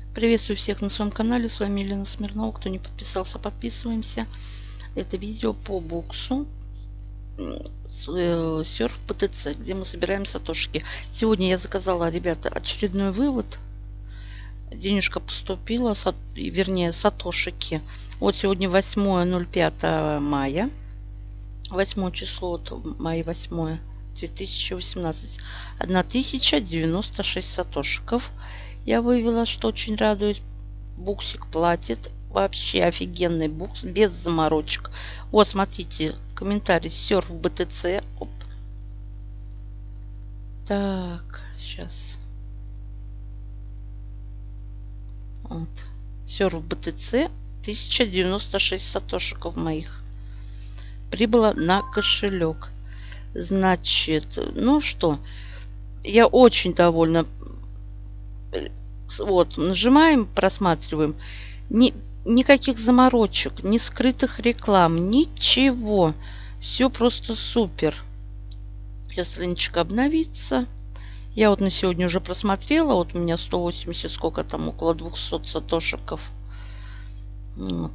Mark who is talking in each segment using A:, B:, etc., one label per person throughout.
A: Приветствую всех на своем канале. С вами Елена Смирнова. Кто не подписался, подписываемся. Это видео по боксу Surf BTC, где мы собираем сатошики. Сегодня я заказала, ребята, очередной вывод. Денежка поступила, вернее, сатошики. Вот сегодня 8.05 мая. 8 число, вот мая 8 2018. 1096 сатошиков я вывела, что очень радует. Буксик платит. Вообще офигенный букс, без заморочек. Вот, смотрите, комментарий Surf BTC. Оп. Так, сейчас. Вот. Surf BTC 1096 сатошиков моих. Прибыло на кошелек. Значит, ну что, я очень довольна. Вот, нажимаем, просматриваем. Никаких заморочек, ни скрытых реклам, ничего. Все просто супер. Сейчас страничка обновится. Я вот на сегодня уже просмотрела. Вот у меня 180, сколько там, около 200 сатошиков. Вот.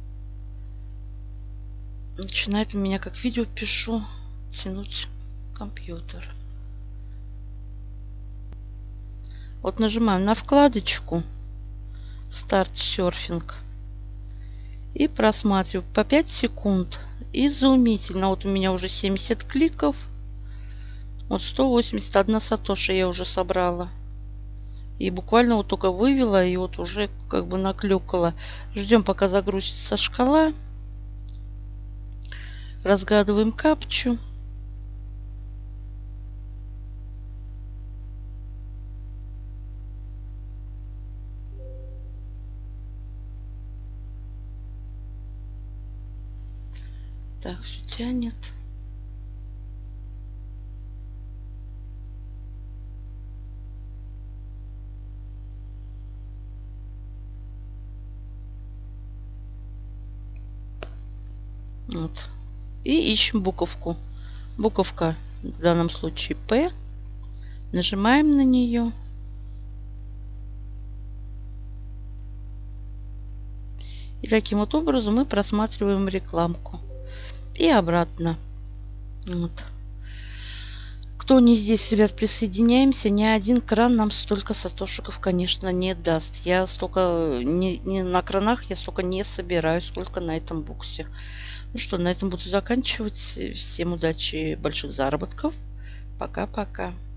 A: Начинает у меня, как видео пишу, тянуть компьютер. Вот нажимаем на вкладочку «Старт серфинг» и просматриваю по 5 секунд. Изумительно. Вот у меня уже 70 кликов. Вот 181 сатоши я уже собрала. И буквально вот только вывела и вот уже как бы наклюкала. Ждем, пока загрузится шкала. Разгадываем капчу. Так, все тянет. Вот. И ищем буковку. Буковка в данном случае П. Нажимаем на нее. И таким вот образом мы просматриваем рекламку. И обратно. Вот. Кто не здесь, ребят, присоединяемся. Ни один кран нам столько сатошиков, конечно, не даст. Я столько, не на кранах я столько не собираю, сколько на этом буксе. Ну что, на этом буду заканчивать. Всем удачи, больших заработков. Пока-пока.